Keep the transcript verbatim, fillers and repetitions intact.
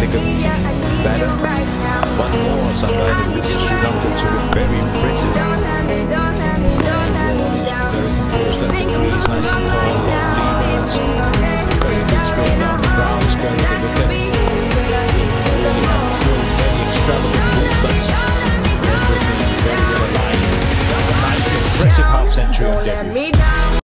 second batter. One more, Samba, and this Sri Lanka to look very impressive.